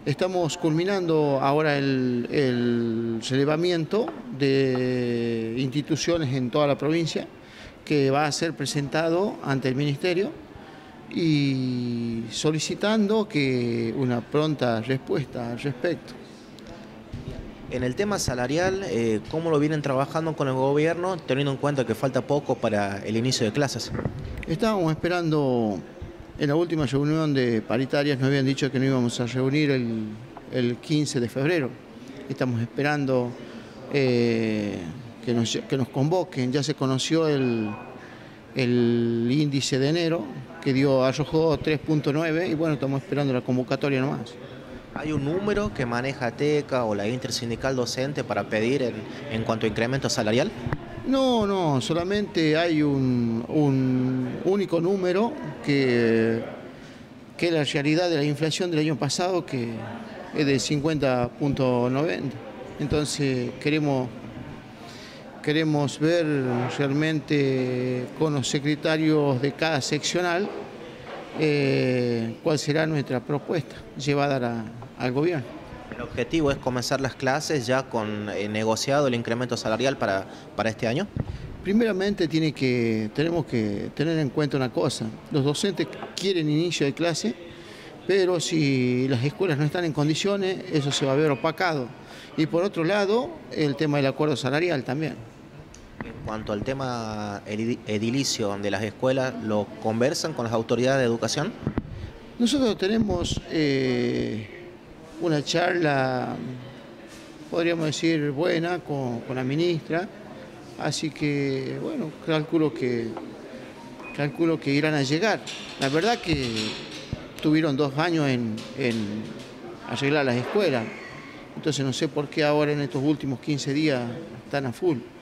Estamos culminando ahora el relevamiento de instituciones en toda la provincia que va a ser presentado ante el Ministerio y solicitando que una pronta respuesta al respecto. En el tema salarial, ¿cómo lo vienen trabajando con el gobierno, teniendo en cuenta que falta poco para el inicio de clases? Estábamos esperando, en la última reunión de paritarias nos habían dicho que nos íbamos a reunir el 15 de febrero. Estamos esperando que nos convoquen. Ya se conoció el índice de enero, que arrojó 3,9 y bueno, estamos esperando la convocatoria nomás. ¿Hay un número que maneja TECA o la intersindical docente para pedir en cuanto a incremento salarial? No, solamente hay un único número que es la realidad de la inflación del año pasado, que es de 50,90. Entonces queremos ver realmente con los secretarios de cada seccional cuál será nuestra propuesta llevada al gobierno. El objetivo es comenzar las clases ya con negociado el incremento salarial para este año. Primeramente tenemos que tener en cuenta una cosa: los docentes quieren inicio de clase, pero si las escuelas no están en condiciones, eso se va a ver opacado. Y por otro lado, el tema del acuerdo salarial también. En cuanto al tema edilicio de las escuelas, ¿lo conversan con las autoridades de educación? Nosotros tenemos una charla, podríamos decir, buena con la ministra, así que, bueno, calculo que irán a llegar. La verdad que tuvieron 2 años en arreglar las escuelas, entonces no sé por qué ahora en estos últimos 15 días están a full.